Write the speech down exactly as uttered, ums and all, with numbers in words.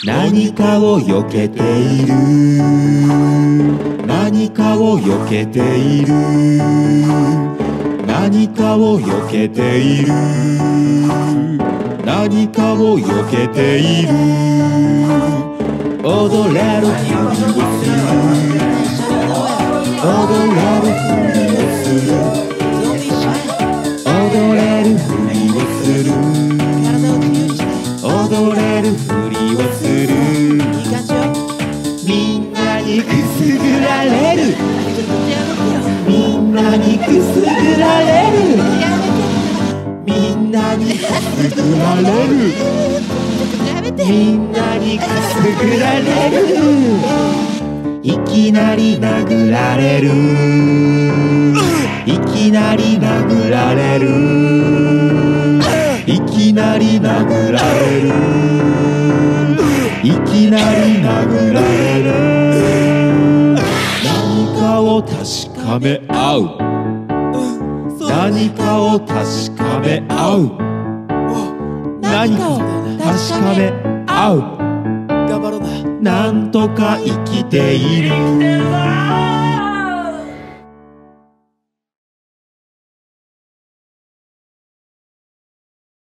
何かを避けている、何かを避けている、何かを避けている、何かを避けている。踊れるふりをする、踊れるふりをする、踊れるふりをする、踊れるふりをする。みんなにくすぐられる、みんなにくすぐられる、みんなにくすぐられる、みんなにくすぐられる。いきなり殴られる、いきなり殴られる、いきなり殴られる、いきなり殴られる。何かを確かめ合う、何かを確かめ合う、何かを確かめ合う。なんとか生きている。